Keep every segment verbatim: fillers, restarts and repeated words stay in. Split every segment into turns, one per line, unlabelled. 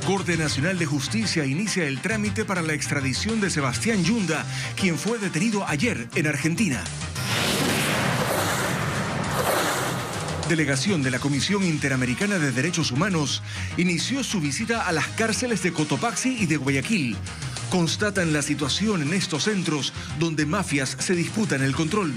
Corte Nacional de Justicia inicia el trámite para la extradición de Sebastián Yunda, quien fue detenido ayer en Argentina. Delegación de la Comisión Interamericana de Derechos Humanos inició su visita a las cárceles de Cotopaxi y de Guayaquil. Constatan la situación en estos centros donde mafias se disputan el control.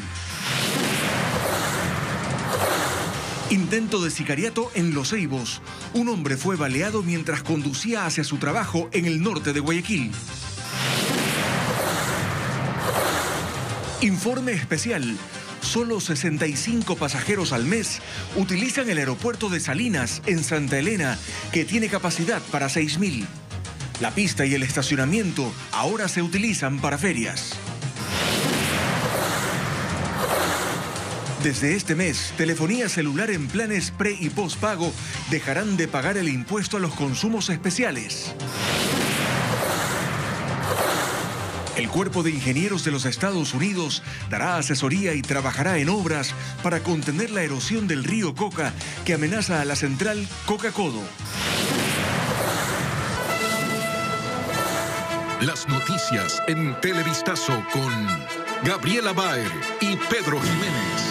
Intento de sicariato en Los Ceibos. Un hombre fue baleado mientras conducía hacia su trabajo en el norte de Guayaquil. Informe especial. Solo sesenta y cinco pasajeros al mes utilizan el aeropuerto de Salinas, en Santa Elena, que tiene capacidad para seis mil. La pista y el estacionamiento ahora se utilizan para ferias. Desde este mes, telefonía celular en planes pre y postpago dejarán de pagar el impuesto a los consumos especiales. El Cuerpo de Ingenieros de los Estados Unidos dará asesoría y trabajará en obras para contener la erosión del río Coca que amenaza a la central Coca-Codo.
Las noticias en Televistazo con Gabriela Baer y Pedro Jiménez.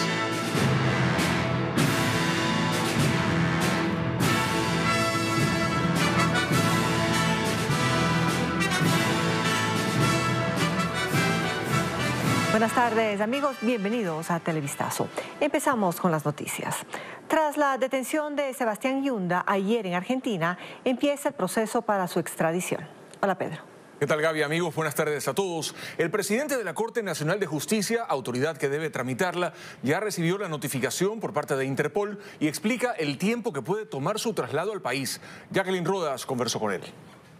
Buenas tardes, amigos. Bienvenidos a Televistazo. Empezamos con las noticias. Tras la detención de Sebastián Yunda ayer en Argentina, empieza el proceso para su extradición. Hola, Pedro.
¿Qué tal, Gaby? Amigos, buenas tardes a todos. El presidente de la Corte Nacional de Justicia, autoridad que debe tramitarla, ya recibió la notificación por parte de Interpol y explica el tiempo que puede tomar su traslado al país. Jacqueline Rodas conversó con él.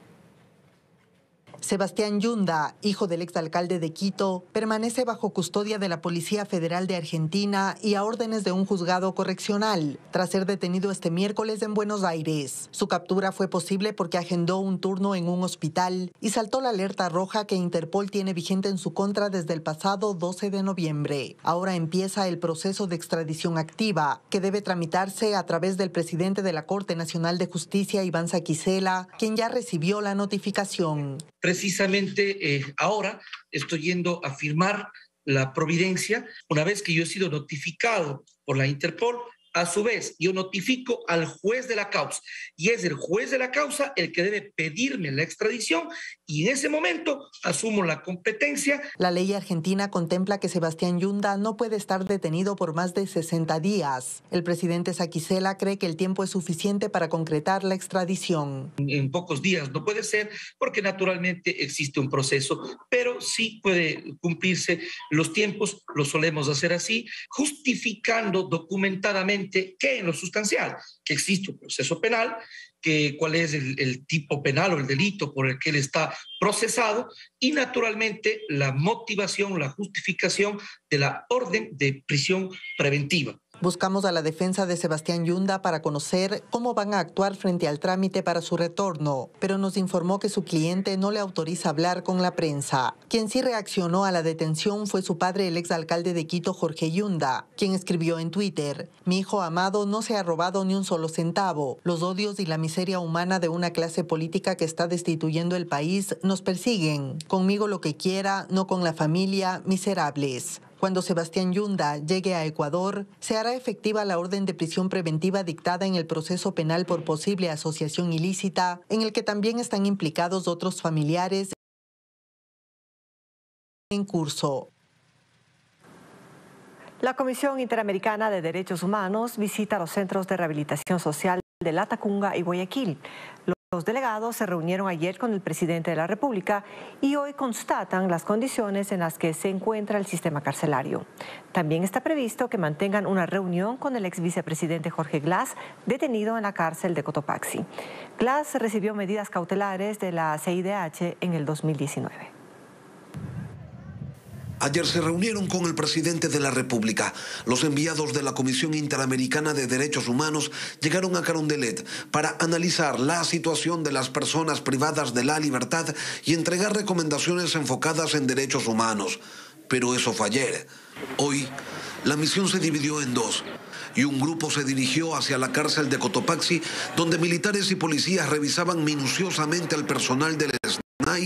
Sebastián Yunda, hijo del exalcalde de Quito, permanece bajo custodia de la Policía Federal de Argentina y a órdenes de un juzgado correccional, tras ser detenido este miércoles en Buenos Aires. Su captura fue posible porque agendó un turno en un hospital y saltó la alerta roja que Interpol tiene vigente en su contra desde el pasado doce de noviembre. Ahora empieza el proceso de extradición activa, que debe tramitarse a través del presidente de la Corte Nacional de Justicia, Iván Saquicela, quien ya recibió la notificación.
Precisamente eh, ahora estoy yendo a firmar la providencia. Una vez que yo he sido notificado por la Interpol, a su vez yo notifico al juez de la causa y es el juez de la causa el que debe pedirme la extradición y en ese momento asumo la competencia.
La ley argentina contempla que Sebastián Yunda no puede estar detenido por más de sesenta días. El presidente Saquicela cree que el tiempo es suficiente para concretar la extradición.
En pocos días no puede ser porque naturalmente existe un proceso, pero sí puede cumplirse los tiempos, lo solemos hacer así, justificando documentadamente que en lo sustancial, que existe un proceso penal, que cuál es el, el tipo penal o el delito por el que él está procesado y naturalmente la motivación, la justificación de la orden de prisión preventiva.
Buscamos a la defensa de Sebastián Yunda para conocer cómo van a actuar frente al trámite para su retorno, pero nos informó que su cliente no le autoriza hablar con la prensa. Quien sí reaccionó a la detención fue su padre, el exalcalde de Quito, Jorge Yunda, quien escribió en Twitter: "Mi hijo amado no se ha robado ni un solo centavo. Los odios y la miseria humana de una clase política que está destituyendo el país nos persiguen. Conmigo lo que quiera, no con la familia, miserables". Cuando Sebastián Yunda llegue a Ecuador, se hará efectiva la orden de prisión preventiva dictada en el proceso penal por posible asociación ilícita, en el que también están implicados otros familiares en curso.
La Comisión Interamericana de Derechos Humanos visita los centros de rehabilitación social de Latacunga y Guayaquil. Los delegados se reunieron ayer con el presidente de la República y hoy constatan las condiciones en las que se encuentra el sistema carcelario. También está previsto que mantengan una reunión con el ex vicepresidente Jorge Glass, detenido en la cárcel de Cotopaxi. Glass recibió medidas cautelares de la C I D H en el dos mil diecinueve.
Ayer se reunieron con el presidente de la República. Los enviados de la Comisión Interamericana de Derechos Humanos llegaron a Carondelet para analizar la situación de las personas privadas de la libertad y entregar recomendaciones enfocadas en derechos humanos. Pero eso fue ayer. Hoy, la misión se dividió en dos. y un grupo se dirigió hacia la cárcel de Cotopaxi, donde militares y policías revisaban minuciosamente al personal del S N A I,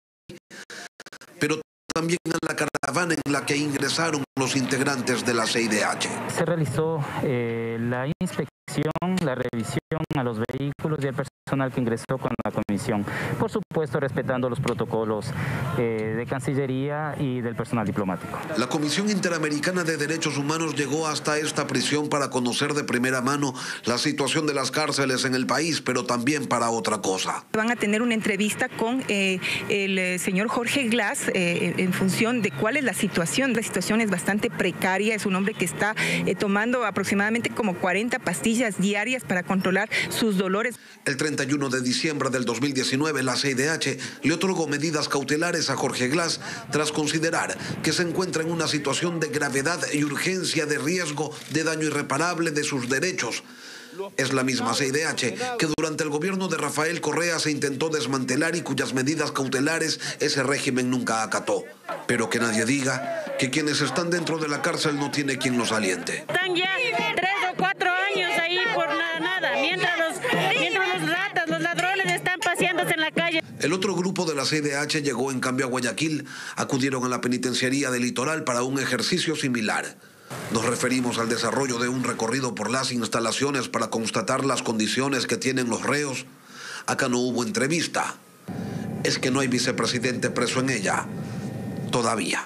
pero también a la caravana en la que ingresaron los integrantes de la C I D H.
Se realizó eh, la inspección, la revisión a los vehículos y al personal que ingresó con la comisión, por supuesto respetando los protocolos eh, de Cancillería y del personal diplomático.
La Comisión Interamericana de Derechos Humanos llegó hasta esta prisión para conocer de primera mano la situación de las cárceles en el país, pero también para otra cosa.
Van a tener una entrevista con eh, el eh, señor Jorge Glass eh, en función de cuál es la situación. La situación es bastante precaria, es un hombre que está eh, tomando aproximadamente como cuarenta pastillas diarias para controlar sus dolores.
El treinta y uno de diciembre del dos mil diecinueve, la C I D H le otorgó medidas cautelares a Jorge Glass tras considerar que se encuentra en una situación de gravedad y urgencia de riesgo de daño irreparable de sus derechos. Es la misma C I D H que durante el gobierno de Rafael Correa se intentó desmantelar y cuyas medidas cautelares ese régimen nunca acató. Pero que nadie diga que quienes están dentro de la cárcel no tiene quien los aliente.
Están ya tres o cuatro años ahí por nada, nada. Mientras los, mientras los ratas, los ladrones están paseándose en la calle.
El otro grupo de la C I D H llegó en cambio a Guayaquil, acudieron a la penitenciaría del Litoral para un ejercicio similar. Nos referimos al desarrollo de un recorrido por las instalaciones para constatar las condiciones que tienen los reos. Acá no hubo entrevista. Es que no hay vicepresidente preso en ella. Todavía.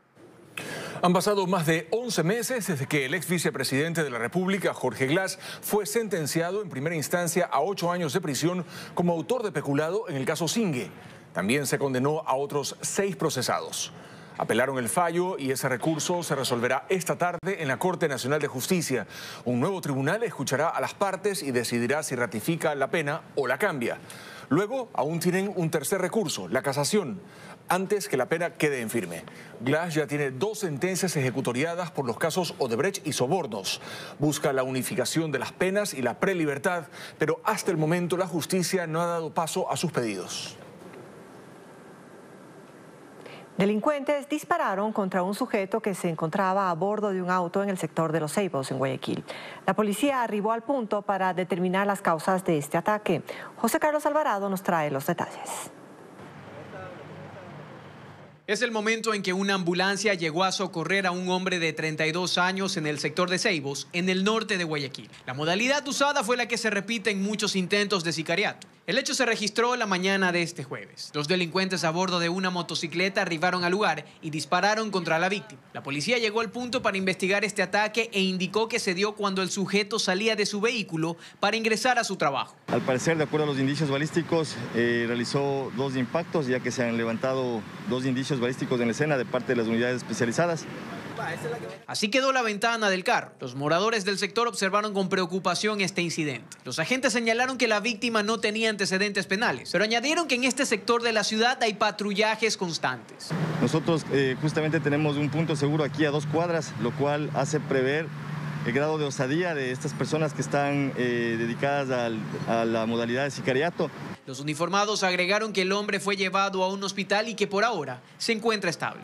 Han pasado más de once meses desde que el ex vicepresidente de la República, Jorge Glass, fue sentenciado en primera instancia a ocho años de prisión como autor de peculado en el caso Singue. También se condenó a otros seis procesados. Apelaron el fallo y ese recurso se resolverá esta tarde en la Corte Nacional de Justicia. Un nuevo tribunal escuchará a las partes y decidirá si ratifica la pena o la cambia. Luego, aún tienen un tercer recurso, la casación, antes que la pena quede en firme. Glass ya tiene dos sentencias ejecutoriadas por los casos Odebrecht y sobornos. Busca la unificación de las penas y la prelibertad, pero hasta el momento la justicia no ha dado paso a sus pedidos.
Delincuentes dispararon contra un sujeto que se encontraba a bordo de un auto en el sector de Los Ceibos, en Guayaquil. La policía arribó al punto para determinar las causas de este ataque. José Carlos Alvarado nos trae los detalles.
Es el momento en que una ambulancia llegó a socorrer a un hombre de treinta y dos años en el sector de Ceibos, en el norte de Guayaquil. La modalidad usada fue la que se repite en muchos intentos de sicariato. El hecho se registró la mañana de este jueves. Los delincuentes a bordo de una motocicleta arribaron al lugar y dispararon contra la víctima. La policía llegó al punto para investigar este ataque e indicó que se dio cuando el sujeto salía de su vehículo para ingresar a su trabajo.
Al parecer, de acuerdo a los indicios balísticos, eh, realizó dos impactos, ya que se han levantado dos indicios balísticos en la escena de parte de las unidades especializadas.
Así quedó la ventana del carro. Los moradores del sector observaron con preocupación este incidente. Los agentes señalaron que la víctima no tenía antecedentes penales, pero añadieron que en este sector de la ciudad hay patrullajes constantes.
Nosotros eh, justamente tenemos un punto seguro aquí a dos cuadras, lo cual hace prever el grado de osadía de estas personas que están eh, dedicadas al, a la modalidad de sicariato.
Los uniformados agregaron que el hombre fue llevado a un hospital y que por ahora se encuentra estable.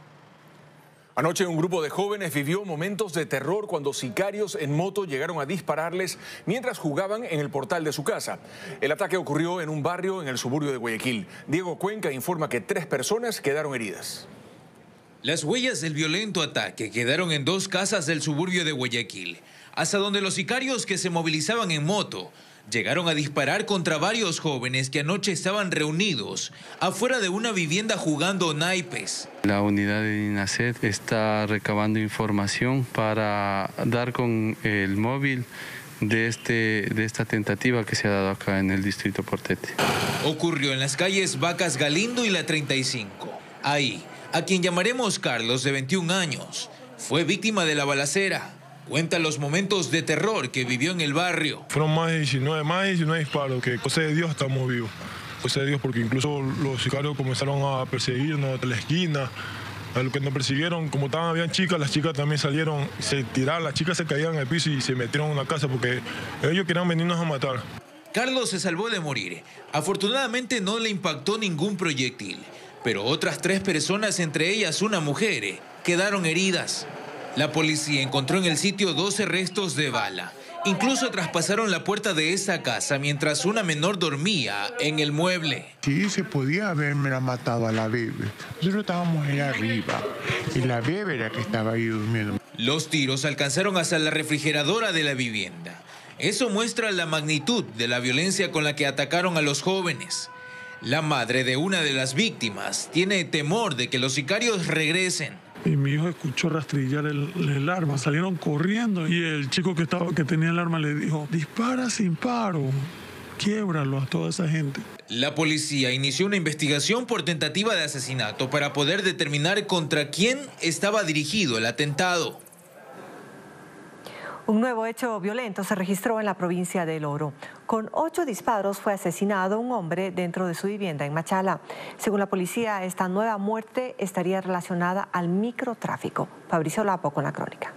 Anoche un grupo de jóvenes vivió momentos de terror cuando sicarios en moto llegaron a dispararles mientras jugaban en el portal de su casa. El ataque ocurrió en un barrio en el suburbio de Guayaquil. Diego Cuenca informa que tres personas quedaron heridas.
Las huellas del violento ataque quedaron en dos casas del suburbio de Guayaquil, hasta donde los sicarios que se movilizaban en moto llegaron a disparar contra varios jóvenes que anoche estaban reunidos afuera de una vivienda jugando naipes.
La unidad de INACET está recabando información para dar con el móvil de, este, de esta tentativa que se ha dado acá en el distrito Portete.
Ocurrió en las calles Vacas Galindo y la treinta y cinco. Ahí, a quien llamaremos Carlos, de veintiún años, fue víctima de la balacera. Cuenta los momentos de terror que vivió en el barrio.
Fueron más de diecinueve, más de diecinueve disparos, que cosa de Dios estamos vivos. Cosa de Dios, porque incluso los sicarios comenzaron a perseguirnos de la esquina. A lo que nos persiguieron, como estaban, habían chicas, las chicas también salieron, se tiraron, las chicas se caían al piso y se metieron en una casa porque ellos querían venirnos a matar.
Carlos se salvó de morir. Afortunadamente no le impactó ningún proyectil, pero otras tres personas, entre ellas una mujer, quedaron heridas. La policía encontró en el sitio doce restos de bala. Incluso traspasaron la puerta de esa casa mientras una menor dormía en el mueble.
Sí, se podía haberme la matado a la bebé. Nosotros estábamos ahí arriba y la bebé era que estaba ahí durmiendo.
Los tiros alcanzaron hasta la refrigeradora de la vivienda. Eso muestra la magnitud de la violencia con la que atacaron a los jóvenes. La madre de una de las víctimas tiene temor de que los sicarios regresen.
Y mi hijo escuchó rastrillar el, el arma, salieron corriendo y el chico que, estaba, que tenía el arma le dijo, dispara sin paro, quiébralo a toda esa gente.
La policía inició una investigación por tentativa de asesinato para poder determinar contra quién estaba dirigido el atentado.
Un nuevo hecho violento se registró en la provincia de El Oro. Con ocho disparos fue asesinado un hombre dentro de su vivienda en Machala. Según la policía, esta nueva muerte estaría relacionada al microtráfico. Fabricio Lapo con la crónica.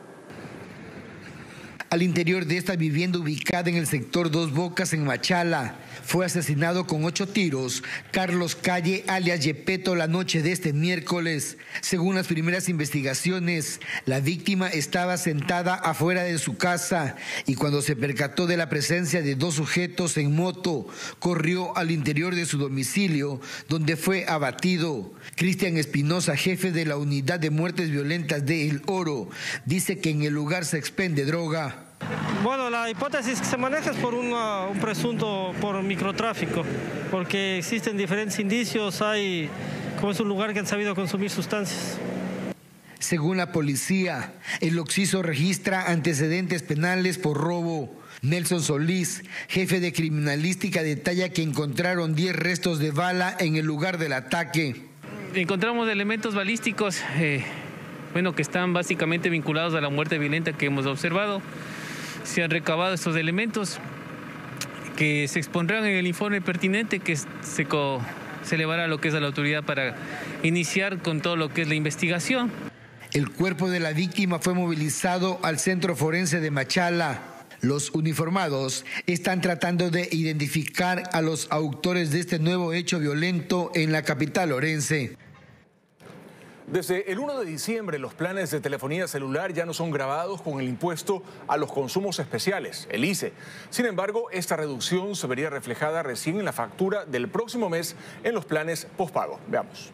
Al interior de esta vivienda ubicada en el sector Dos Bocas en Machala, fue asesinado con ocho tiros Carlos Calle alias Yepeto la noche de este miércoles. Según las primeras investigaciones, la víctima estaba sentada afuera de su casa y cuando se percató de la presencia de dos sujetos en moto, corrió al interior de su domicilio donde fue abatido. Cristian Espinosa, jefe de la unidad de muertes violentas de El Oro, dice que en el lugar se expende droga.
Bueno, la hipótesis que se maneja es por una, un presunto por microtráfico, porque existen diferentes indicios, hay como es un lugar que han sabido consumir sustancias.
Según la policía, el occiso registra antecedentes penales por robo. Nelson Solís, jefe de criminalística, detalla que encontraron diez restos de bala en el lugar del ataque.
Encontramos elementos balísticos, eh, bueno, que están básicamente vinculados a la muerte violenta que hemos observado. Se han recabado estos elementos que se expondrán en el informe pertinente que se, co, se elevará a lo que es a la autoridad para iniciar con todo lo que es la investigación.
El cuerpo de la víctima fue movilizado al Centro Forense de Machala. Los uniformados están tratando de identificar a los autores de este nuevo hecho violento en la capital orense.
Desde el uno de diciembre, los planes de telefonía celular ya no son grabados con el impuesto a los consumos especiales, el I C E. Sin embargo, esta reducción se vería reflejada recién en la factura del próximo mes en los planes postpago. Veamos.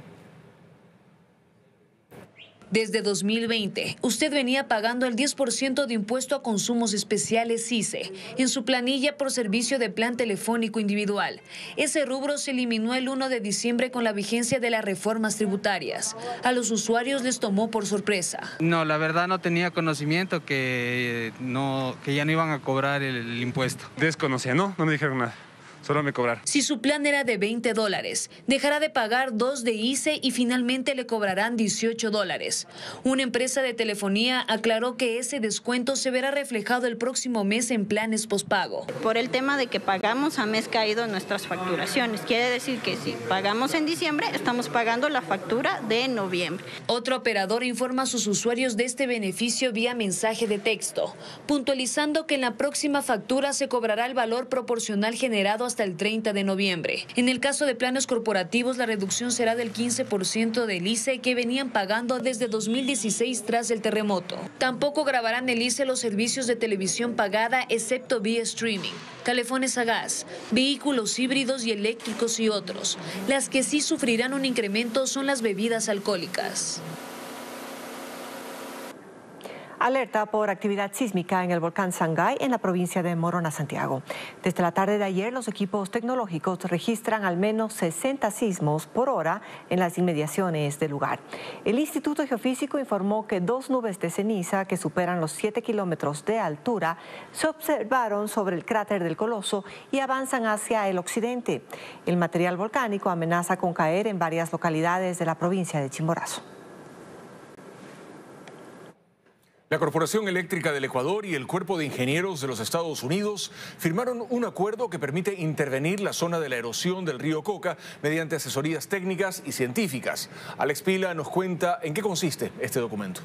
Desde dos mil veinte, usted venía pagando el diez por ciento de impuesto a consumos especiales I C E en su planilla por servicio de plan telefónico individual. Ese rubro se eliminó el uno de diciembre con la vigencia de las reformas tributarias. A los usuarios les tomó por sorpresa.
No, la verdad no tenía conocimiento que, no, que ya no iban a cobrar el, el impuesto.
Desconocía, no, no me dijeron nada. Solo me cobraron.
Si su plan era de veinte dólares, dejará de pagar dos de I C E y finalmente le cobrarán dieciocho dólares. Una empresa de telefonía aclaró que ese descuento se verá reflejado el próximo mes en planes pospago.
Por el tema de que pagamos a mes caído nuestras facturaciones. Quiere decir que si pagamos en diciembre, estamos pagando la factura de noviembre.
Otro operador informa a sus usuarios de este beneficio vía mensaje de texto, puntualizando que en la próxima factura se cobrará el valor proporcional generado hasta el treinta de noviembre. En el caso de planes corporativos, la reducción será del quince por ciento del I C E que venían pagando desde dos mil dieciséis tras el terremoto. Tampoco grabarán el I C E los servicios de televisión pagada excepto vía streaming, telefones a gas, vehículos híbridos y eléctricos y otros. Las que sí sufrirán un incremento son las bebidas alcohólicas.
Alerta por actividad sísmica en el volcán Sangay en la provincia de Morona, Santiago. Desde la tarde de ayer, los equipos tecnológicos registran al menos sesenta sismos por hora en las inmediaciones del lugar. El Instituto Geofísico informó que dos nubes de ceniza que superan los siete kilómetros de altura se observaron sobre el cráter del Coloso y avanzan hacia el occidente. El material volcánico amenaza con caer en varias localidades de la provincia de Chimborazo.
La Corporación Eléctrica del Ecuador y el Cuerpo de Ingenieros de los Estados Unidos firmaron un acuerdo que permite intervenir la zona de la erosión del río Coca mediante asesorías técnicas y científicas. Alex Pila nos cuenta en qué consiste este documento.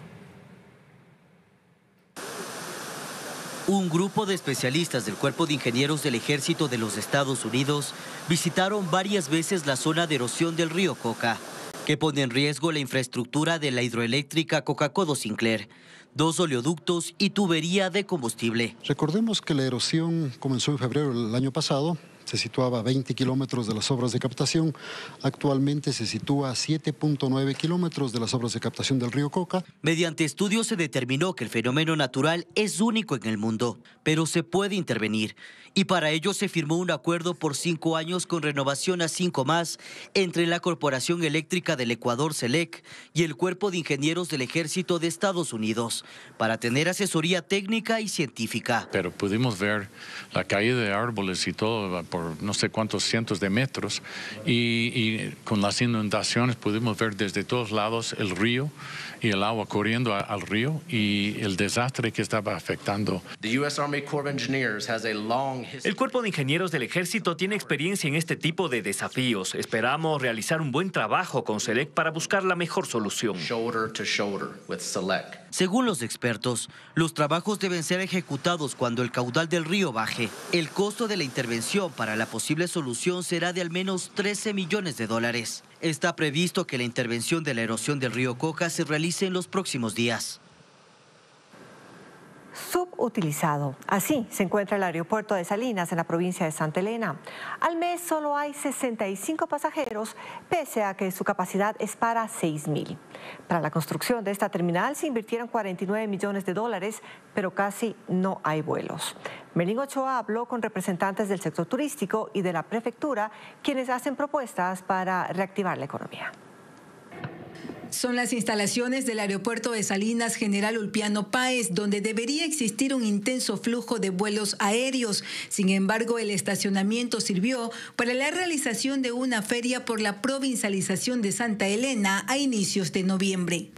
Un grupo de especialistas del Cuerpo de Ingenieros del Ejército de los Estados Unidos visitaron varias veces la zona de erosión del río Coca. que pone en riesgo la infraestructura de la hidroeléctrica Coca-Codo Sinclair, dos oleoductos y tubería de combustible.
Recordemos que la erosión comenzó en febrero del año pasado. Se situaba a veinte kilómetros de las obras de captación. Actualmente se sitúa a siete punto nueve kilómetros de las obras de captación del río Coca.
Mediante estudios se determinó que el fenómeno natural es único en el mundo, pero se puede intervenir. Y para ello se firmó un acuerdo por cinco años con renovación a cinco más entre la Corporación Eléctrica del Ecuador, CELEC, y el Cuerpo de Ingenieros del Ejército de Estados Unidos, para tener asesoría técnica y científica.
Pero pudimos ver la caída de árboles y todo por no sé cuántos cientos de metros y, y con las inundaciones pudimos ver desde todos lados el río y el agua corriendo a, al río y el desastre que estaba afectando.
El Cuerpo de Ingenieros del Ejército tiene experiencia en este tipo de desafíos. Esperamos realizar un buen trabajo con CELEC para buscar la mejor solución.
Según los expertos, los trabajos deben ser ejecutados cuando el caudal del río baje. El costo de la intervención para la posible solución será de al menos trece millones de dólares. Está previsto que la intervención de la erosión del río Coca se realice en los próximos días.
Subutilizado. Así se encuentra el aeropuerto de Salinas en la provincia de Santa Elena. Al mes solo hay sesenta y cinco pasajeros, pese a que su capacidad es para seis mil. Para la construcción de esta terminal se invirtieron cuarenta y nueve millones de dólares, pero casi no hay vuelos. Melín Ochoa habló con representantes del sector turístico y de la prefectura, quienes hacen propuestas para reactivar la economía.
Son las instalaciones del aeropuerto de Salinas General Ulpiano Páez, donde debería existir un intenso flujo de vuelos aéreos. Sin embargo, el estacionamiento sirvió para la realización de una feria por la provincialización de Santa Elena a inicios de noviembre.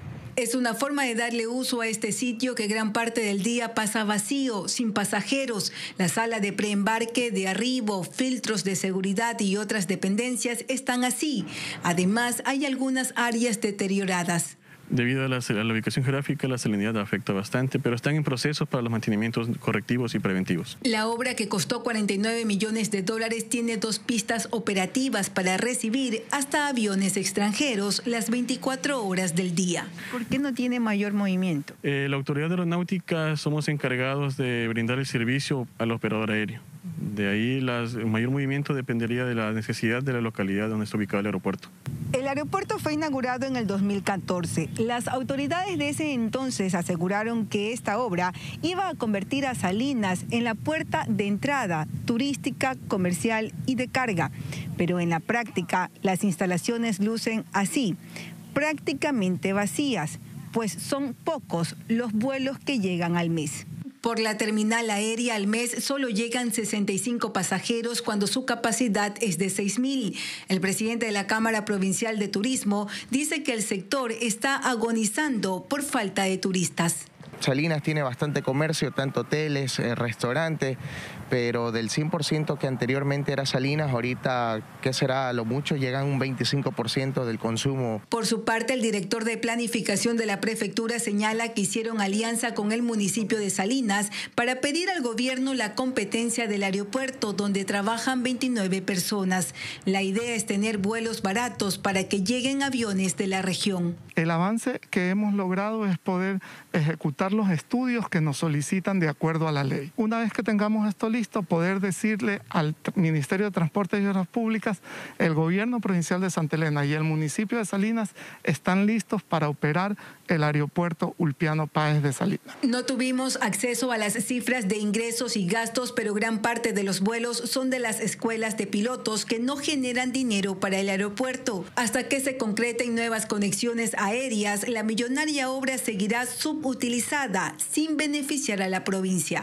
Es una forma de darle uso a este sitio que gran parte del día pasa vacío, sin pasajeros. La sala de preembarque, de arribo, filtros de seguridad y otras dependencias están así. Además, hay algunas áreas deterioradas.
Debido a la, a la ubicación geográfica, la salinidad afecta bastante, pero están en procesos para los mantenimientos correctivos y preventivos.
La obra, que costó cuarenta y nueve millones de dólares, tiene dos pistas operativas para recibir hasta aviones extranjeros las veinticuatro horas del día.
¿Por qué no tiene mayor movimiento?
Eh, la Autoridad Aeronáutica somos encargados de brindar el servicio al operador aéreo. De ahí las, el mayor movimiento dependería de la necesidad de la localidad donde está ubicado el aeropuerto.
El aeropuerto fue inaugurado en el dos mil catorce. Las autoridades de ese entonces aseguraron que esta obra iba a convertir a Salinas en la puerta de entrada turística, comercial y de carga. Pero en la práctica, las instalaciones lucen así, prácticamente vacías, pues son pocos los vuelos que llegan al mes.
Por la terminal aérea al mes solo llegan sesenta y cinco pasajeros cuando su capacidad es de seis mil. El presidente de la Cámara Provincial de Turismo dice que el sector está agonizando por falta de turistas.
Salinas tiene bastante comercio, tanto hoteles, eh, restaurantes, pero del cien por ciento que anteriormente era Salinas, ahorita, ¿qué será? A lo mucho llegan un veinticinco por ciento del consumo.
Por su parte, el director de planificación de la prefectura señala que hicieron alianza con el municipio de Salinas para pedir al gobierno la competencia del aeropuerto, donde trabajan veintinueve personas. La idea es tener vuelos baratos para que lleguen aviones de la región.
El avance que hemos logrado es poder ejecutar los estudios que nos solicitan de acuerdo a la ley. Una vez que tengamos esto listo, poder decirle al Ministerio de Transporte y Obras Públicas, el gobierno provincial de Santa Elena y el municipio de Salinas están listos para operar el aeropuerto Ulpiano Páez de Salinas.
No tuvimos acceso a las cifras de ingresos y gastos, pero gran parte de los vuelos son de las escuelas de pilotos que no generan dinero para el aeropuerto. Hasta que se concreten nuevas conexiones aéreas, la millonaria obra seguirá subutilizada, sin beneficiar a la provincia.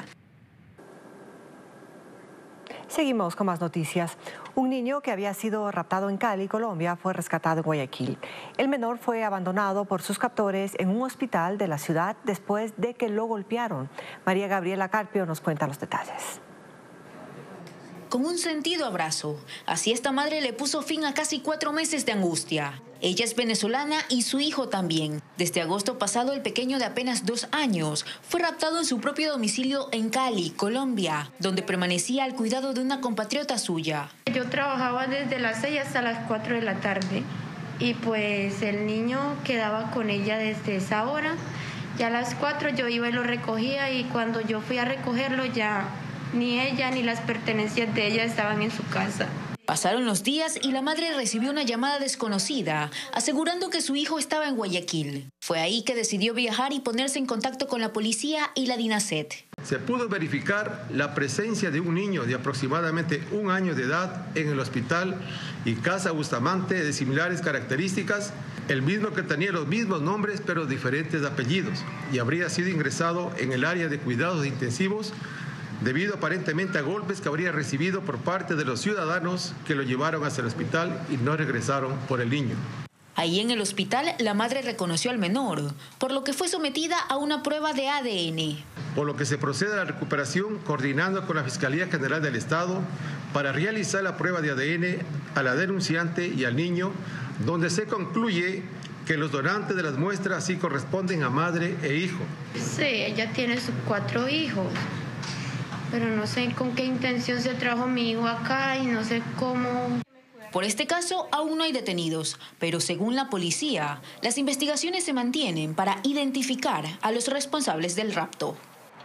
Seguimos con más noticias. Un niño que había sido raptado en Cali, Colombia, fue rescatado en Guayaquil. El menor fue abandonado por sus captores en un hospital de la ciudad después de que lo golpearon. María Gabriela Carpio nos cuenta los detalles.
Con un sentido abrazo, así esta madre le puso fin a casi cuatro meses de angustia. Ella es venezolana y su hijo también. Desde agosto pasado, el pequeño de apenas dos años fue raptado en su propio domicilio en Cali, Colombia, donde permanecía al cuidado de una compatriota suya.
Yo trabajaba desde las seis hasta las cuatro de la tarde
y pues el niño quedaba con ella desde esa hora. Ya a las cuatro yo iba y lo recogía y cuando yo fui a recogerlo ya ni ella ni las pertenencias de ella estaban en su casa.
Pasaron los días y la madre recibió una llamada desconocida asegurando que su hijo estaba en Guayaquil. Fue ahí que decidió viajar y ponerse en contacto con la policía y la DINASET.
Se pudo verificar la presencia de un niño de aproximadamente un año de edad en el hospital y Casa Bustamante de similares características, el mismo que tenía los mismos nombres pero diferentes apellidos y habría sido ingresado en el área de cuidados intensivos debido aparentemente a golpes que habría recibido por parte de los ciudadanos que lo llevaron hacia el hospital y no regresaron por el niño.
Ahí en el hospital la madre reconoció al menor, por lo que fue sometida a una prueba de A D N.
Por lo que se procede a la recuperación coordinando con la Fiscalía General del Estado para realizar la prueba de A D N a la denunciante y al niño, donde se concluye que los donantes de las muestras sí corresponden a madre e hijo.
Sí, ella tiene sus cuatro hijos, pero no sé con qué intención se trajo mi hijo acá y no sé cómo.
Por este caso aún no hay detenidos, pero según la policía, las investigaciones se mantienen para identificar a los responsables del rapto.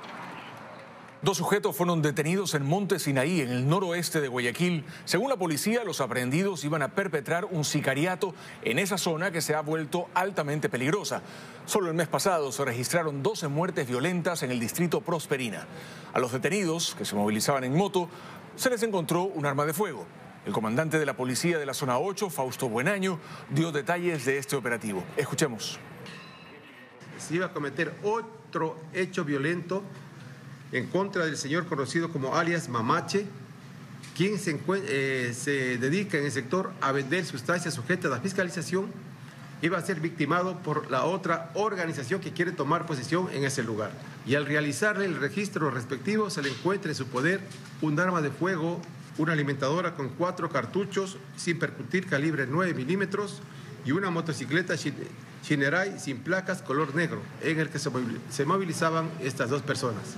Dos sujetos fueron detenidos en Monte Sinaí, en el noroeste de Guayaquil. Según la policía, los aprehendidos iban a perpetrar un sicariato en esa zona que se ha vuelto altamente peligrosa. Solo el mes pasado se registraron doce muertes violentas en el distrito Prosperina. A los detenidos, que se movilizaban en moto, se les encontró un arma de fuego. El comandante de la policía de la zona ocho, Fausto Buenaño, dio detalles de este operativo. Escuchemos.
Se iba a cometer otro hecho violento en contra del señor conocido como alias Mamache, quien se, eh, se dedica en el sector a vender sustancias sujetas a fiscalización, iba a ser victimado por la otra organización que quiere tomar posesión en ese lugar. Y al realizarle el registro respectivo se le encuentra en su poder un arma de fuego, una alimentadora con cuatro cartuchos sin percutir calibre nueve milímetros y una motocicleta Shinerai sin placas color negro, en el que se movilizaban estas dos personas.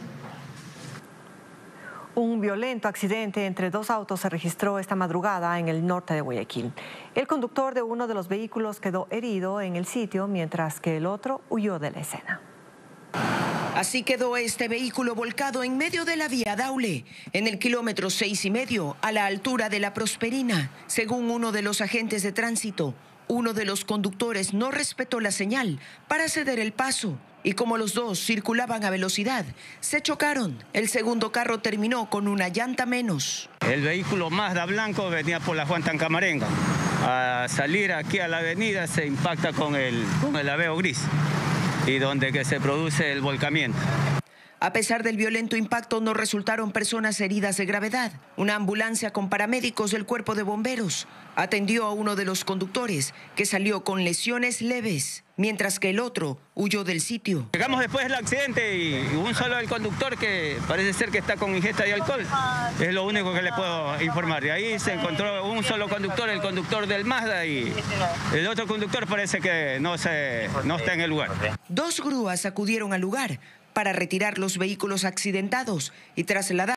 Un violento accidente entre dos autos se registró esta madrugada en el norte de Guayaquil. El conductor de uno de los vehículos quedó herido en el sitio, mientras que el otro huyó de la escena.
Así quedó este vehículo volcado en medio de la vía Daule, en el kilómetro seis y medio, a la altura de la Prosperina. Según uno de los agentes de tránsito, uno de los conductores no respetó la señal para ceder el paso. Y como los dos circulaban a velocidad, se chocaron. El segundo carro terminó con una llanta menos.
El vehículo Mazda blanco venía por la Juan Tancamarenga. A salir aquí a la avenida se impacta con el, con el Aveo gris y donde que se produce el volcamiento.
A pesar del violento impacto, no resultaron personas heridas de gravedad. Una ambulancia con paramédicos del Cuerpo de Bomberos atendió a uno de los conductores, que salió con lesiones leves, mientras que el otro huyó del sitio.
Llegamos después del accidente y un solo el conductor, que parece ser que está con ingesta de alcohol, es lo único que le puedo informar. De ahí se encontró un solo conductor, el conductor del Mazda, y el otro conductor parece que no, se, no está en el lugar.
Dos grúas acudieron al lugar para retirar los vehículos accidentados y trasladar.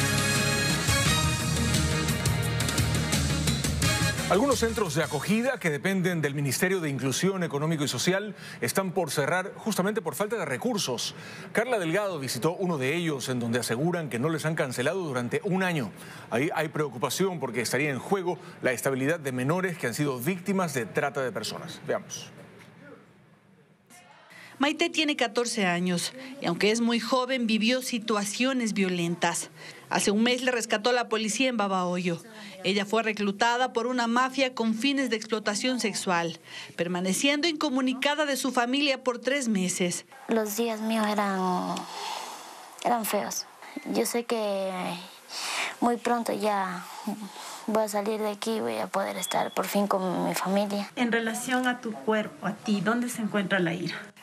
Algunos centros de acogida que dependen del Ministerio de Inclusión Económico y Social están por cerrar justamente por falta de recursos. Carla Delgado visitó uno de ellos, en donde aseguran que no les han cancelado durante un año. Ahí hay preocupación porque estaría en juego la estabilidad de menores que han sido víctimas de trata de personas. Veamos.
Maite tiene catorce años y aunque es muy joven vivió situaciones violentas. Hace un mes le rescató la policía en Babahoyo. Ella fue reclutada por una mafia con fines de explotación sexual, permaneciendo incomunicada de su familia por tres meses.
Los días míos eran, eran feos. Yo sé que muy pronto ya voy a salir de aquí y voy a poder estar por fin con mi familia.
En relación a tu cuerpo, a ti, ¿dónde se encuentra la ira?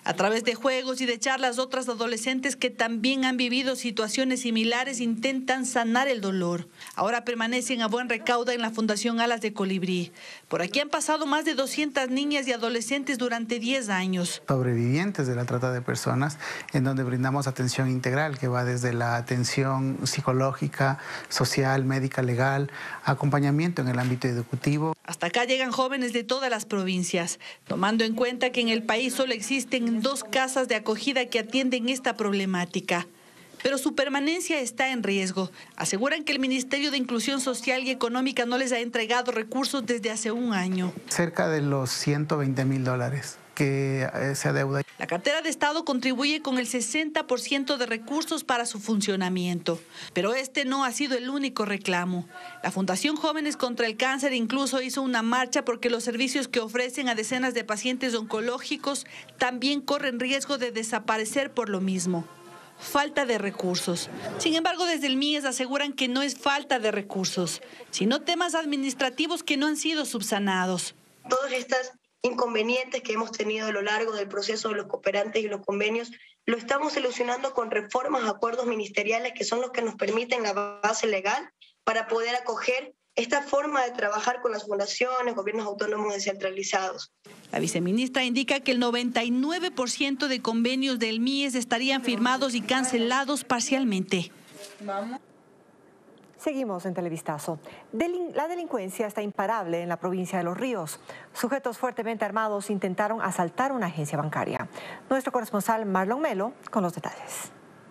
A través de juegos y de charlas, otras adolescentes que también han vivido situaciones similares intentan sanar el dolor. Ahora permanecen a buen recaudo en la Fundación Alas de Colibrí. Por aquí han pasado más de doscientas niñas y adolescentes durante diez años.
Sobrevivientes de la trata de personas, en donde brindamos atención integral, que va desde la atención psicológica, social, médica, legal, acompañamiento en el ámbito educativo.
Hasta acá llegan jóvenes de todas las provincias, tomando en cuenta que en el país solo existen dos casas de acogida que atienden esta problemática. Pero su permanencia está en riesgo. Aseguran que el Ministerio de Inclusión Social y Económica no les ha entregado recursos desde hace un año.
Cerca de los ciento veinte mil dólares que se adeuda.
La cartera de Estado contribuye con el sesenta por ciento de recursos para su funcionamiento, pero este no ha sido el único reclamo. La Fundación Jóvenes contra el Cáncer incluso hizo una marcha porque los servicios que ofrecen a decenas de pacientes oncológicos también corren riesgo de desaparecer por lo mismo. Falta de recursos. Sin embargo, desde el M I E S aseguran que no es falta de recursos, sino temas administrativos que no han sido subsanados.
Todas estas inconvenientes que hemos tenido a lo largo del proceso de los cooperantes y los convenios, lo estamos solucionando con reformas a acuerdos ministeriales que son los que nos permiten la base legal para poder acoger esta forma de trabajar con las fundaciones, gobiernos autónomos descentralizados.
La viceministra indica que el noventa y nueve por ciento de convenios del M I E S estarían firmados y cancelados parcialmente.
Vamos. Seguimos en Televistazo. Delin- la delincuencia está imparable en la provincia de Los Ríos. Sujetos fuertemente armados intentaron asaltar una agencia bancaria. Nuestro corresponsal Marlon Melo con los detalles.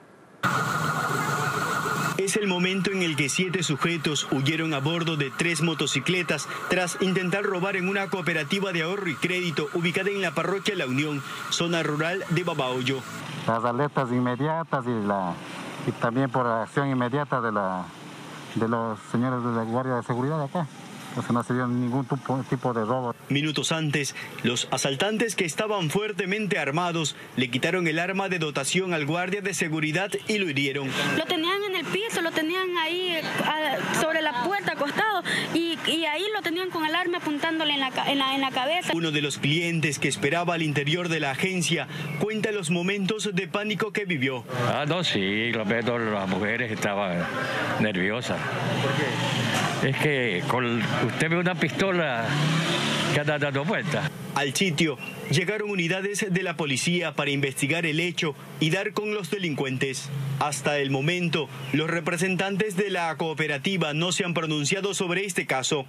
Es el momento en el que siete sujetos huyeron a bordo de tres motocicletas tras intentar robar en una cooperativa de ahorro y crédito ubicada en la parroquia La Unión, zona rural de Babahoyo.
Las alertas inmediatas y, la, y también por acción inmediata de la... de los señores de la Guardia de Seguridad de acá. Entonces no se dio ningún tipo de robo.
Minutos antes, los asaltantes que estaban fuertemente armados le quitaron el arma de dotación al guardia de seguridad y lo hirieron.
Lo tenían en el piso, lo tenían ahí a, sobre la puerta acostado y, y ahí lo tenían con el arma apuntándole en la, en, la, en la cabeza.
Uno de los clientes que esperaba al interior de la agencia cuenta los momentos de pánico que vivió.
Ah, no, sí, lo veo, las mujeres estaban nerviosas.
¿Por qué?
Es que con, usted ve una pistola que anda dando vueltas.
Al sitio llegaron unidades de la policía para investigar el hecho y dar con los delincuentes. Hasta el momento, los representantes de la cooperativa no se han pronunciado sobre este caso.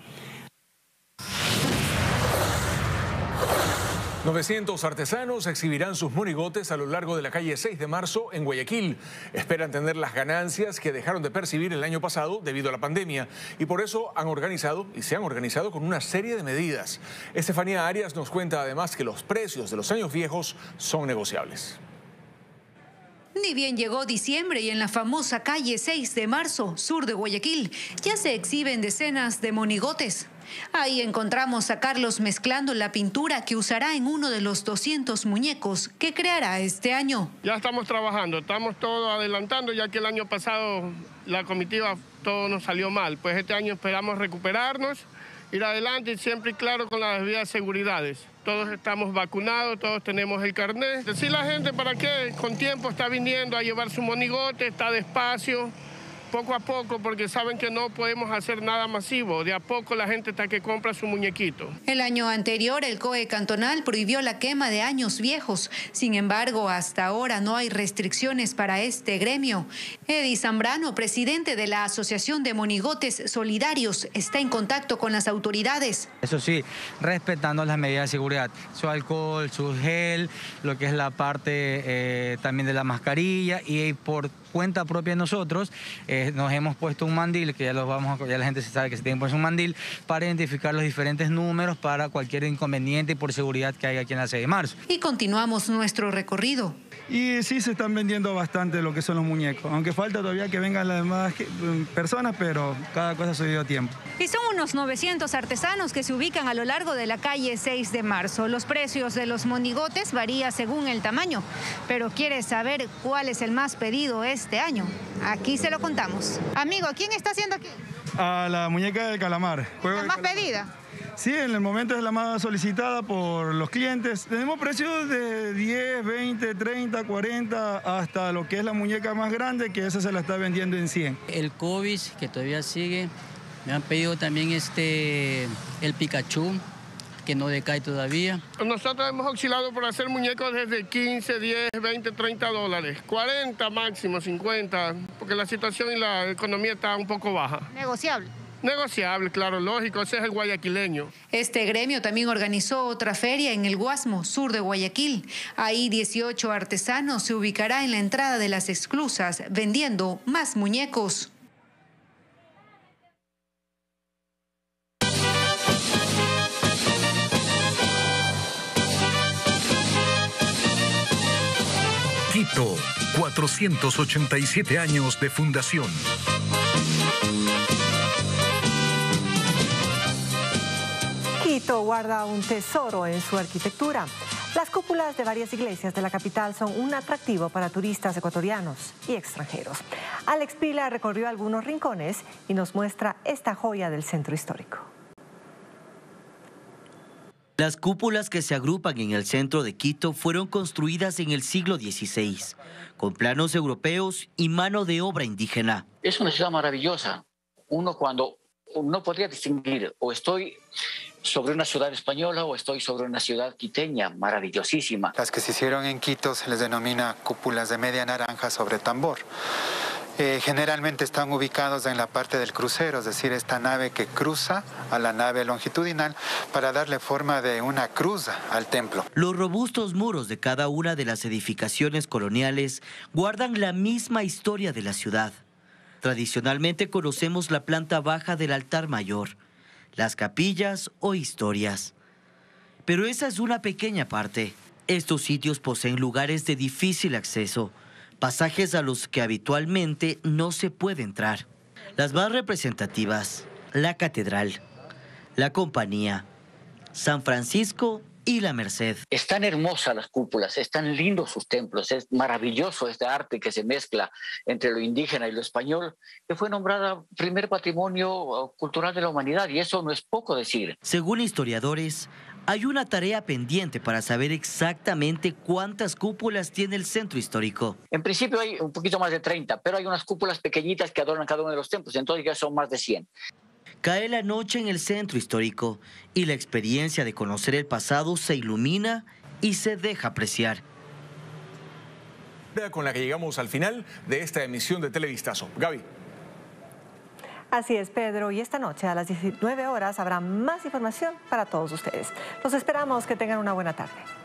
novecientos artesanos exhibirán sus monigotes a lo largo de la calle seis de marzo en Guayaquil. Esperan tener las ganancias que dejaron de percibir el año pasado debido a la pandemia y por eso han organizado y se han organizado con una serie de medidas. Estefanía Arias nos cuenta además que los precios de los años viejos son negociables.
Ni bien llegó diciembre y en la famosa calle seis de marzo, sur de Guayaquil, ya se exhiben decenas de monigotes. Ahí encontramos a Carlos mezclando la pintura que usará en uno de los doscientos muñecos que creará este año.
Ya estamos trabajando, estamos todo adelantando, ya que el año pasado la comitiva todo nos salió mal. Pues este año esperamos recuperarnos, ir adelante y siempre y claro con las debidas seguridades. Todos estamos vacunados, todos tenemos el carnet. Decir la gente para qué, con tiempo está viniendo a llevar su monigote, está despacio, poco a poco, porque saben que no podemos hacer nada masivo. De a poco la gente está que compra su muñequito.
El año anterior, el C O E cantonal prohibió la quema de años viejos. Sin embargo, hasta ahora no hay restricciones para este gremio. Eddie Zambrano, presidente de la Asociación de Monigotes Solidarios, está en contacto con las autoridades.
Eso sí, respetando las medidas de seguridad. Su alcohol, su gel, lo que es la parte eh, también de la mascarilla y por cuenta propia de nosotros, eh, nos hemos puesto un mandil, que ya, los vamos a, ya la gente se sabe que se tiene que poner un mandil, para identificar los diferentes números para cualquier inconveniente y por seguridad que haya aquí en la seis de marzo.
Y continuamos nuestro recorrido.
Y sí se están vendiendo bastante lo que son los muñecos, aunque falta todavía que vengan las demás personas, pero cada cosa se dio tiempo.
Y son unos novecientos artesanos que se ubican a lo largo de la calle seis de marzo. Los precios de los monigotes varían según el tamaño, pero ¿quieres saber cuál es el más pedido este año? Aquí se lo contamos. Amigo, ¿quién está haciendo aquí?
A la muñeca del calamar.
¿La más pedida?
Sí, en el momento es la más solicitada por los clientes. Tenemos precios de diez, veinte, treinta, cuarenta, hasta lo que es la muñeca más grande, que esa se la está vendiendo en cien.
El COVID, que todavía sigue, me han pedido también este, el Pikachu, que no decae todavía.
Nosotros hemos oscilado por hacer muñecos desde quince, diez, veinte, treinta dólares, cuarenta máximo, cincuenta, porque la situación y la economía está un poco baja.
Negociable.
Negociable, claro, lógico, ese es el guayaquileño.
Este gremio también organizó otra feria en el Guasmo, sur de Guayaquil. Ahí dieciocho artesanos se ubicará en la entrada de las esclusas vendiendo más muñecos.
Quito, cuatrocientos ochenta y siete años de fundación.
Quito guarda un tesoro en su arquitectura. Las cúpulas de varias iglesias de la capital son un atractivo para turistas ecuatorianos y extranjeros. Alex Pila recorrió algunos rincones y nos muestra esta joya del centro histórico.
Las cúpulas que se agrupan en el centro de Quito fueron construidas en el siglo dieciséis, con planos europeos y mano de obra indígena.
Es una ciudad maravillosa. Uno cuando no podría distinguir o estoy sobre una ciudad española o estoy sobre una ciudad quiteña, maravillosísima.
Las que se hicieron en Quito se les denomina cúpulas de media naranja sobre tambor. Eh, generalmente están ubicados en la parte del crucero, es decir, esta nave que cruza a la nave longitudinal para darle forma de una cruz al templo.
Los robustos muros de cada una de las edificaciones coloniales guardan la misma historia de la ciudad. Tradicionalmente conocemos la planta baja del altar mayor, las capillas o historias. Pero esa es una pequeña parte. Estos sitios poseen lugares de difícil acceso, pasajes a los que habitualmente no se puede entrar. Las más representativas, la Catedral, la Compañía, San Francisco y la Merced.
Están hermosas las cúpulas, están lindos sus templos, es maravilloso este arte que se mezcla entre lo indígena y lo español, que fue nombrada primer patrimonio cultural de la humanidad, y eso no es poco decir.
Según historiadores, hay una tarea pendiente para saber exactamente cuántas cúpulas tiene el centro histórico.
En principio hay un poquito más de treinta, pero hay unas cúpulas pequeñitas que adornan cada uno de los templos, entonces ya son más de cien.
Cae la noche en el centro histórico y la experiencia de conocer el pasado se ilumina y se deja apreciar.
Con la que llegamos al final de esta emisión de Televistazo. Gaby.
Así es, Pedro, y esta noche a las diecinueve horas habrá más información para todos ustedes. Los esperamos, que tengan una buena tarde.